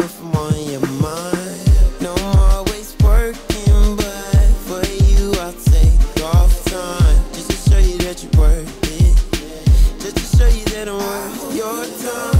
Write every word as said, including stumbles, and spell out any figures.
if I'm on your mind. No more waste working, but for you I'll take off time, just to show you that you're worth it, just to show you that I'm worth your time.